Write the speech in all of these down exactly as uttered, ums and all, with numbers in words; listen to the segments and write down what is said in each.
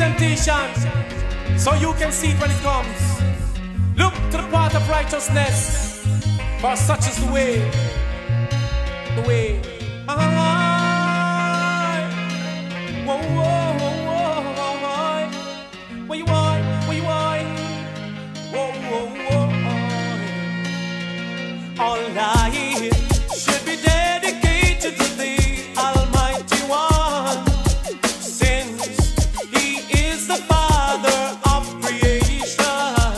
temptation, so you can see it when it comes. Look to the path of righteousness, for such is the way, the way. Aye. Whoa, whoa, whoa, whoa. Where you are, where you are. Whoa, whoa, whoa. All life should be dedicated to the Almighty One, since He is the Father of creation.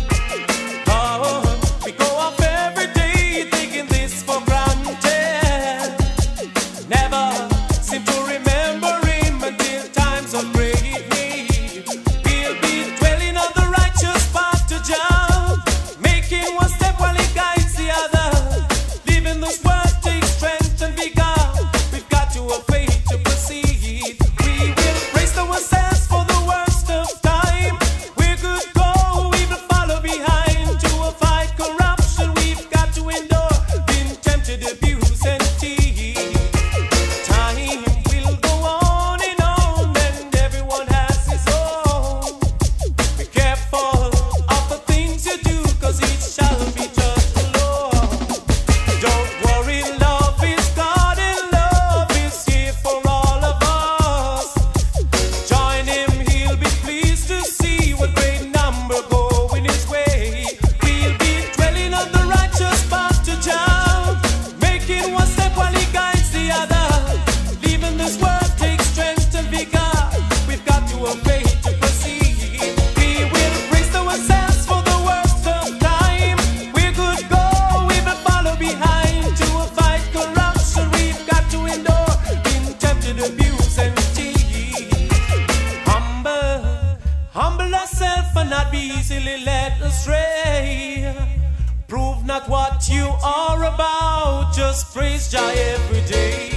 Oh, we go off every day taking this for granted. Never seem to remember Him until times of great need. We'll be dwelling on the righteous path to Jah, making one step while He guides the other. Living this world takes strength and vigor. We've got to have faith to proceed. We will brace ourselves for the worst of time. We're good go, we will follow behind. To avoid corruption, we've got to endure being tempted, abuse and tease. Time will go on and on, and everyone has his own. Be careful of the things you do, cause it shall be judged alone. Don't worry, love is God and love is here for all of us. Join Him, He'll be pleased to see what great number go in His way. We'll be dwelling on the righteous path to Jah, making one step while He guides the other. Leaving this world takes strength and vigor. We've got to have faith to proceed. We will brace ourselves for the worst of time. We're good go, we will follow behind. To avoid corruption, we've got to endure being tempted, abuse and tease. Humble, humble ourselves and not be easily led astray. Prove not what you are about, just praise Jah every day.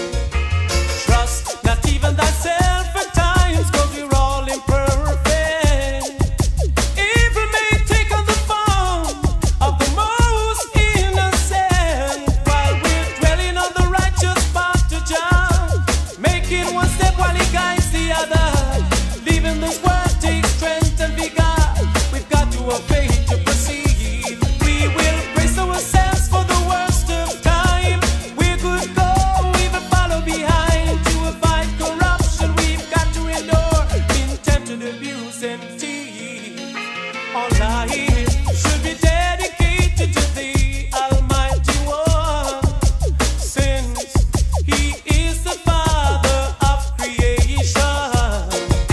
Trust not even thyself at times, cause we're all imperfect. Evil may take on the form of the most innocent, while we're dwelling on the righteous path to Jah, making one step while He guides the other. Leaving this world takes strength and vigor. We've got to have faith to proceed. We will brace ourselves for the worst of time. We're good go, we will follow behind. To avoid corruption, we've got to endure being tempted, abuse and tease. All life should be dedicated to the Almighty One, since He is the Father of creation.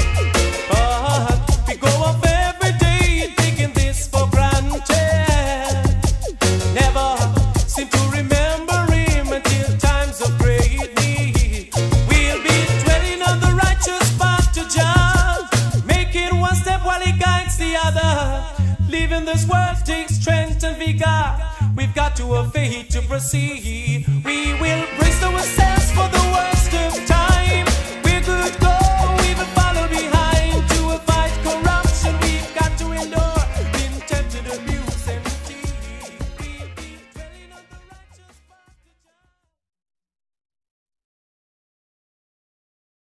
But we go off every day taking this for granted. Never seem to remember Him until times of great need. We'll be dwelling on the righteous path to Jah, making one step while He guides the other. Leaving this world takes strength and vigor. We've got to have faith to proceed. We will brace ourselves for the worst of time.